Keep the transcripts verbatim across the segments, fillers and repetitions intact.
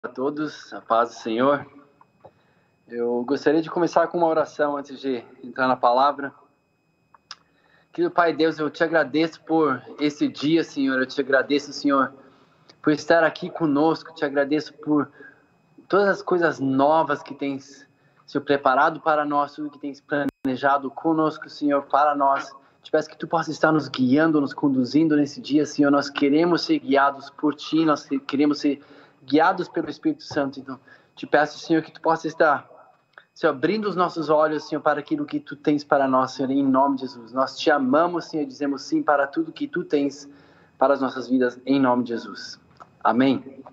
a todos, a paz do Senhor. Eu gostaria de começar com uma oração antes de entrar na palavra. Querido Pai Deus, eu te agradeço por esse dia, Senhor. Eu te agradeço, Senhor, por estar aqui conosco. Te agradeço por todas as coisas novas que tens Senhor, preparado para nós, tudo que tens planejado conosco, Senhor, para nós. Te peço que tu possa estar nos guiando, nos conduzindo nesse dia, Senhor. Nós queremos ser guiados por ti, nós queremos ser guiados pelo Espírito Santo. Então, te peço, Senhor, que tu possa estar, Senhor, abrindo os nossos olhos, Senhor, para aquilo que tu tens para nós, Senhor, em nome de Jesus. Nós te amamos, Senhor, e dizemos sim para tudo que tu tens para as nossas vidas, em nome de Jesus. Amém.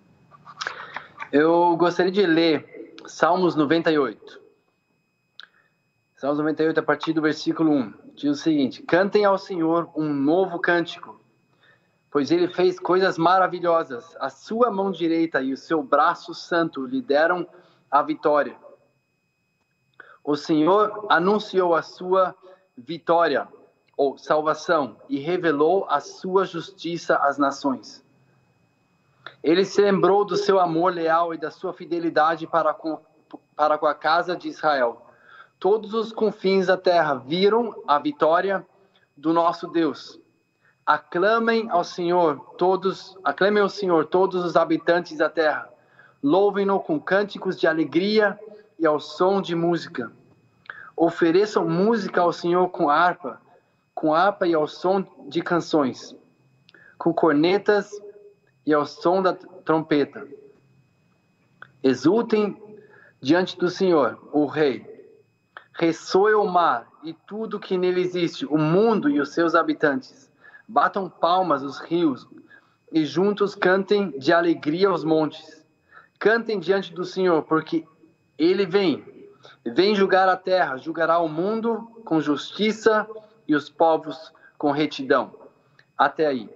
Eu gostaria de ler Salmos noventa e oito. Salmos noventa e oito, a partir do versículo um, diz o seguinte: cantem ao Senhor um novo cântico, pois ele fez coisas maravilhosas. A sua mão direita e o seu braço santo lhe deram a vitória. O Senhor anunciou a sua vitória, ou salvação, e revelou a sua justiça às nações. Ele se lembrou do seu amor leal e da sua fidelidade para com, para com a casa de Israel. Todos os confins da terra viram a vitória do nosso Deus. Aclamem ao Senhor todos, aclamem ao Senhor todos os habitantes da terra. Louvem-no com cânticos de alegria e ao som de música. Ofereçam música ao Senhor com harpa, com harpa e ao som de canções, com cornetas e ao som da trompeta. Exultem diante do Senhor, o Rei. Ressoe o mar e tudo que nele existe, o mundo e os seus habitantes. Batam palmas os rios e juntos cantem de alegria os montes. Cantem diante do Senhor, porque ele vem. Vem julgar a terra, julgará o mundo com justiça e os povos com retidão. Até aí.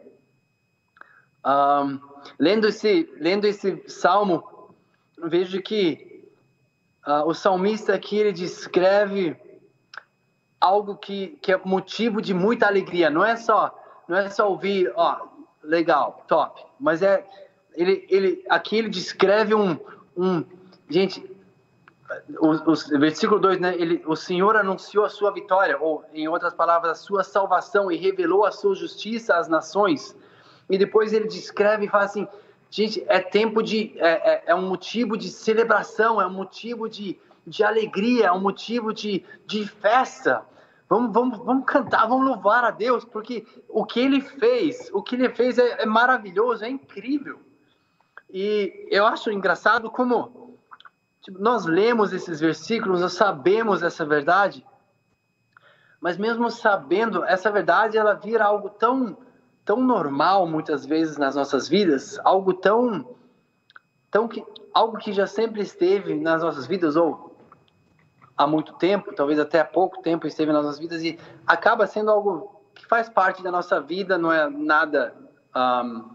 Um, lendo, esse, lendo esse salmo, vejo que Uh, o salmista aqui, ele descreve algo que, que é motivo de muita alegria. Não é só, não é só ouvir, ó, legal, top. Mas é, ele, ele, aqui ele descreve um, um gente, o, o versículo dois, né? Ele, o Senhor anunciou a sua vitória, ou em outras palavras, a sua salvação, e revelou a sua justiça às nações. E depois ele descreve e fala assim: gente, é tempo de, é, é, é um motivo de celebração, é um motivo de, de alegria, é um motivo de, de festa. Vamos, vamos, vamos cantar, vamos louvar a Deus, porque o que Ele fez, o que Ele fez é, é maravilhoso, é incrível. E eu acho engraçado como tipo, nós lemos esses versículos, nós sabemos essa verdade, mas mesmo sabendo essa verdade, ela vira algo tão... tão normal muitas vezes nas nossas vidas, algo tão, tão que, algo que já sempre esteve nas nossas vidas, ou há muito tempo, talvez até há pouco tempo esteve nas nossas vidas, e acaba sendo algo que faz parte da nossa vida, não é nada, um,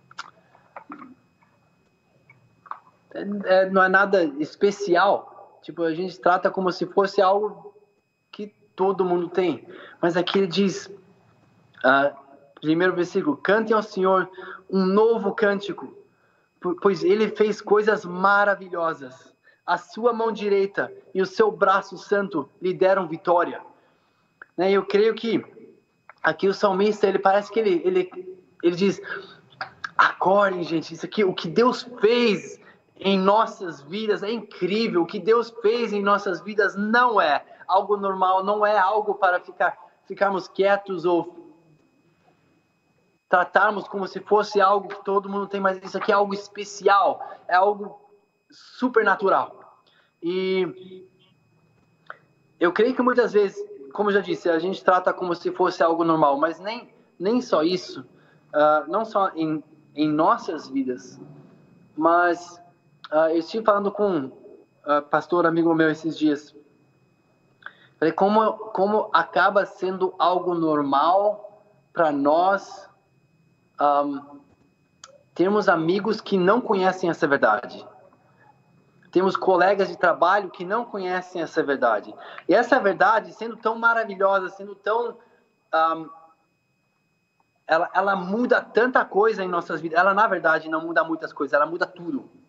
é, não é nada especial, tipo, a gente trata como se fosse algo que todo mundo tem, mas aqui ele diz, uh, primeiro versículo: cantem ao Senhor um novo cântico, pois Ele fez coisas maravilhosas. A sua mão direita e o seu braço santo lhe deram vitória. Eu creio que aqui o salmista, ele parece que ele, ele, ele diz: acordem, gente, isso aqui, o que Deus fez em nossas vidas é incrível. O que Deus fez em nossas vidas não é algo normal, não é algo para ficar, ficarmos quietos ou tratarmos como se fosse algo que todo mundo tem, mas isso aqui é algo especial, é algo supernatural. E eu creio que muitas vezes, como eu já disse, a gente trata como se fosse algo normal, mas nem, nem só isso, uh, não só em, em nossas vidas, mas uh, eu estive falando com um uh, pastor amigo meu esses dias, falei como, como acaba sendo algo normal para nós, Um, temos amigos que não conhecem essa verdade. Temos colegas de trabalho que não conhecem essa verdade. E essa verdade, sendo tão maravilhosa, sendo tão... Um, ela, ela muda tanta coisa em nossas vidas. Ela, na verdade, não muda muitas coisas. Ela muda tudo.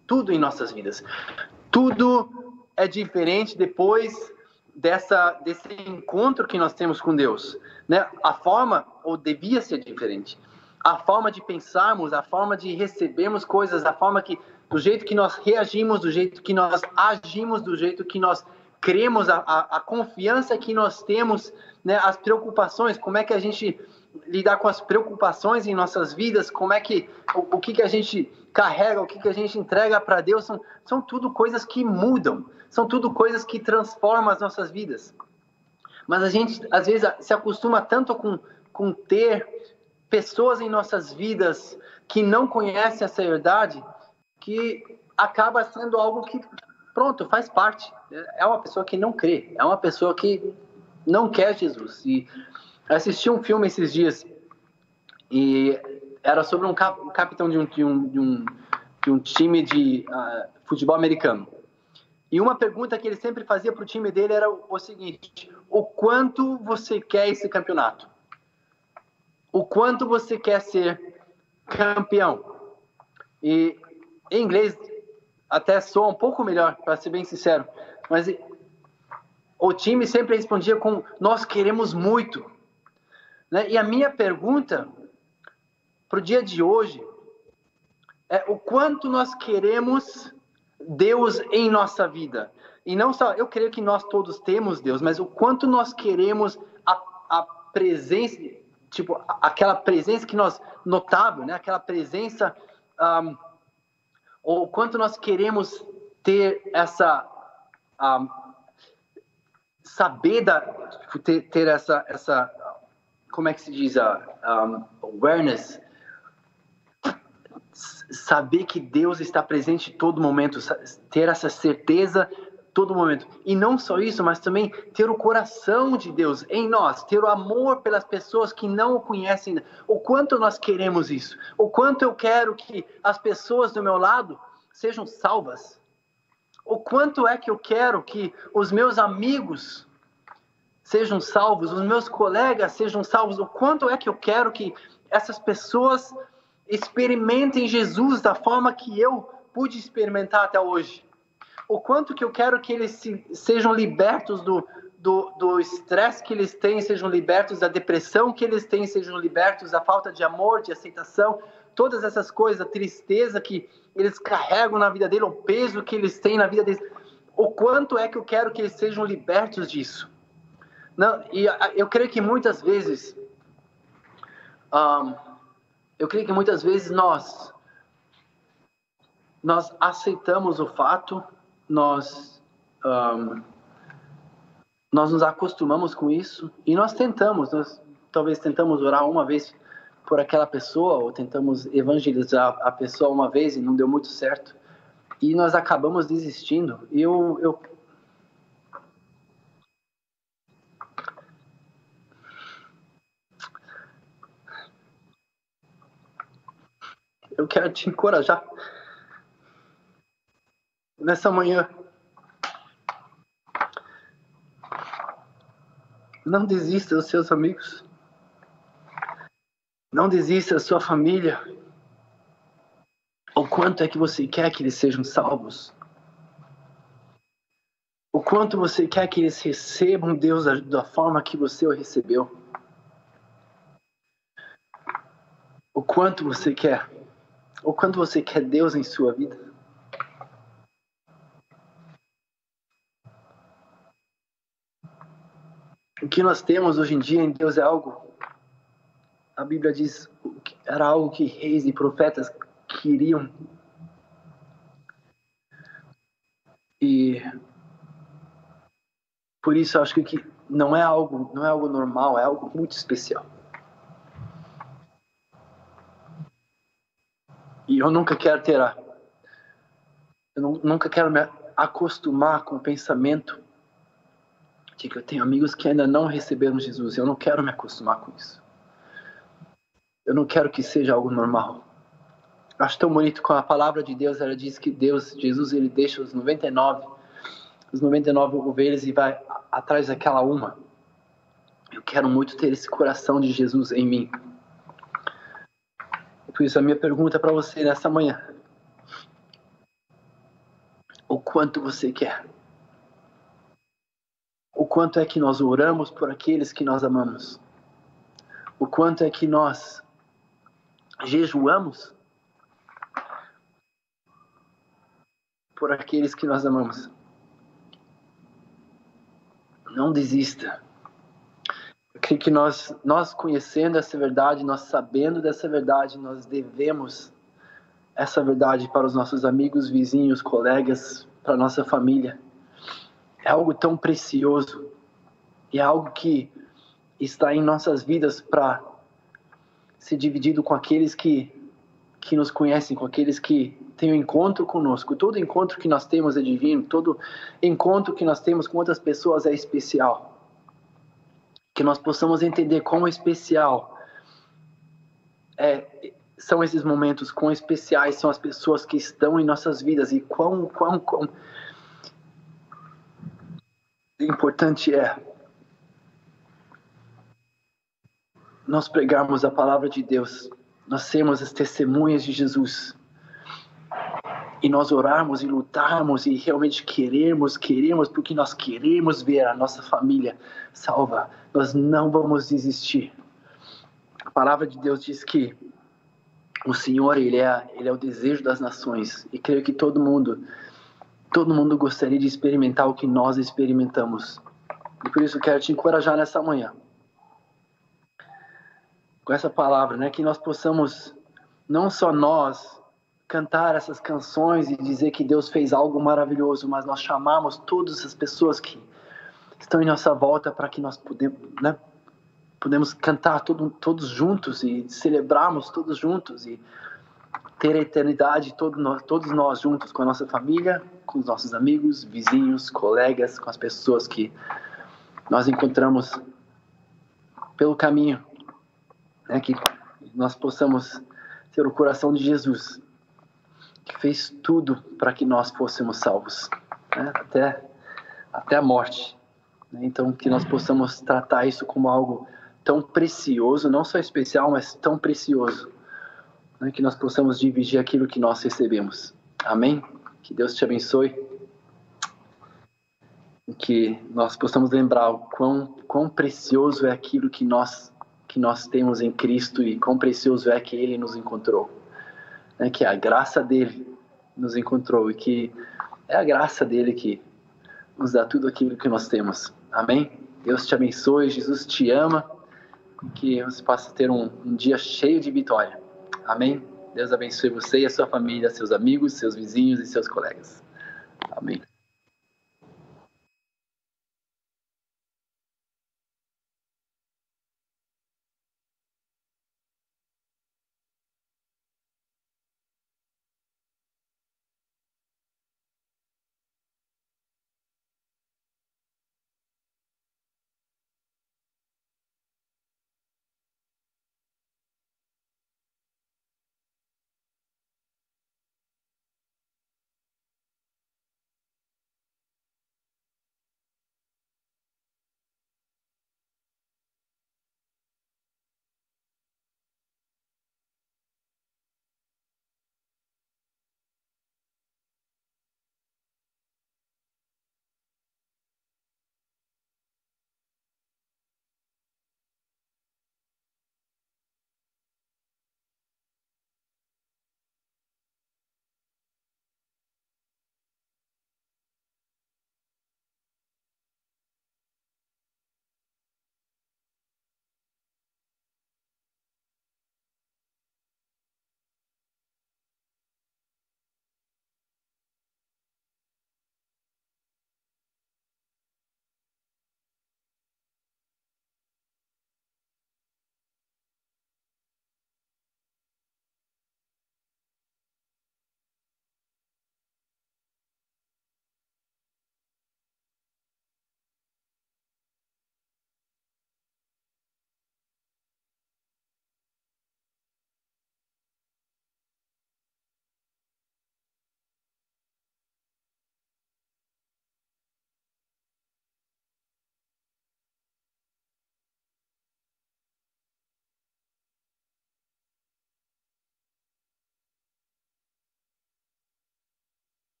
tudo em nossas vidas. Tudo é diferente depois dessa, desse encontro que nós temos com Deus, né? A forma, ou devia ser diferente, a forma de pensarmos, a forma de recebermos coisas, a forma que, do jeito que nós reagimos, do jeito que nós agimos, do jeito que nós cremos, a, a, a confiança que nós temos, né? As preocupações, como é que a gente lidar com as preocupações em nossas vidas, como é que, o, o que que a gente carrega, o que que a gente entrega para Deus, são, são tudo coisas que mudam, são tudo coisas que transformam as nossas vidas. Mas a gente, às vezes, se acostuma tanto com, com ter pessoas em nossas vidas que não conhecem essa verdade, que acaba sendo algo que, pronto, faz parte. É uma pessoa que não crê, é uma pessoa que não quer Jesus. E assisti um filme esses dias e era sobre um capitão de um, de um, de um, de um time de uh, futebol americano. E uma pergunta que ele sempre fazia para o time dele era o seguinte: o quanto você quer esse campeonato? O quanto você quer ser campeão? E em inglês até soa um pouco melhor, para ser bem sincero, mas o time sempre respondia com: nós queremos muito. Né? E a minha pergunta para o dia de hoje é o quanto nós queremos Deus em nossa vida. E não só, eu creio que nós todos temos Deus, mas o quanto nós queremos a, a presença, tipo, aquela presença que nós, notável, né? Aquela presença, um, ou o quanto nós queremos ter essa, um, saber, da, ter, ter essa, essa, como é que se diz, a um, awareness, saber que Deus está presente em todo momento, ter essa certeza todo momento. E não só isso, mas também ter o coração de Deus em nós, ter o amor pelas pessoas que não o conhecem. O quanto nós queremos isso, o quanto eu quero que as pessoas do meu lado sejam salvas, o quanto é que eu quero que os meus amigos sejam salvos, os meus colegas sejam salvos, o quanto é que eu quero que essas pessoas experimentem Jesus da forma que eu pude experimentar até hoje. O quanto que eu quero que eles se, sejam libertos do, do, do estresse que eles têm, sejam libertos da depressão que eles têm, sejam libertos da falta de amor, de aceitação, todas essas coisas, a tristeza que eles carregam na vida deles, o peso que eles têm na vida deles. O quanto é que eu quero que eles sejam libertos disso. Não, e eu creio que muitas vezes... Um, Eu creio que muitas vezes nós, nós aceitamos o fato, nós, um, nós nos acostumamos com isso e nós tentamos, nós talvez tentamos orar uma vez por aquela pessoa ou tentamos evangelizar a pessoa uma vez e não deu muito certo e nós acabamos desistindo. Eu, eu, eu quero te encorajar nessa manhã. Não desista dos seus amigos. Não desista da sua família. O quanto é que você quer que eles sejam salvos? O quanto você quer que eles recebam Deus da, da forma que você o recebeu? O quanto você quer? O quanto você quer Deus em sua vida? O que nós temos hoje em dia em Deus é algo, a Bíblia diz, era algo que reis e profetas queriam. E por isso eu acho que não é algo, não é algo normal, é algo muito especial. E eu nunca quero ter a, eu nunca quero me acostumar com o pensamento de que eu tenho amigos que ainda não receberam Jesus. Eu não quero me acostumar com isso. Eu não quero que seja algo normal. Eu acho tão bonito com a palavra de Deus. Ela diz que Deus, Jesus, ele deixa os noventa e nove, os noventa e nove ovelhas e vai atrás daquela uma. Eu quero muito ter esse coração de Jesus em mim. Por isso a minha pergunta para você nessa manhã: o quanto você quer. O quanto é que nós oramos por aqueles que nós amamos. O quanto é que nós jejuamos por aqueles que nós amamos. Não desista. Eu creio que nós, nós conhecendo essa verdade, nós sabendo dessa verdade, nós devemos essa verdade para os nossos amigos, vizinhos, colegas, para a nossa família. É algo tão precioso e é algo que está em nossas vidas para ser dividido com aqueles que, que nos conhecem, com aqueles que têm um encontro conosco. Todo encontro que nós temos é divino, todo encontro que nós temos com outras pessoas é especial. Que nós possamos entender quão especial é, são esses momentos, quão especiais são as pessoas que estão em nossas vidas e quão, quão, quão importante é nós pregarmos a palavra de Deus, nós sermos as testemunhas de Jesus e nós orarmos e lutarmos e realmente queremos, queremos porque nós queremos ver a nossa família salva. Nós não vamos desistir. A palavra de Deus diz que o Senhor, Ele é, Ele é o desejo das nações e creio que todo mundo, todo mundo gostaria de experimentar o que nós experimentamos. E por isso eu quero te encorajar nessa manhã com essa palavra, né? Que nós possamos, não só nós, cantar essas canções e dizer que Deus fez algo maravilhoso, mas nós chamamos todas as pessoas que estão em nossa volta para que nós podemos, né, podemos cantar todo, todos juntos e celebrarmos todos juntos e ter a eternidade todo nós, todos nós juntos com a nossa família, com os nossos amigos, vizinhos, colegas, com as pessoas que nós encontramos pelo caminho, né, que nós possamos ter o coração de Jesus, que fez tudo para que nós fôssemos salvos, né? até, até a morte. Então, que nós possamos tratar isso como algo tão precioso, não só especial, mas tão precioso, né? Que nós possamos dividir aquilo que nós recebemos. Amém? Que Deus te abençoe. E que nós possamos lembrar o quão, quão precioso é aquilo que nós, que nós temos em Cristo e quão precioso é que Ele nos encontrou. Né, que a graça dele nos encontrou e que é a graça dele que nos dá tudo aquilo que nós temos. Amém? Deus te abençoe, Jesus te ama, que você possa ter um, um dia cheio de vitória. Amém? Deus abençoe você e a sua família, seus amigos, seus vizinhos e seus colegas. Amém.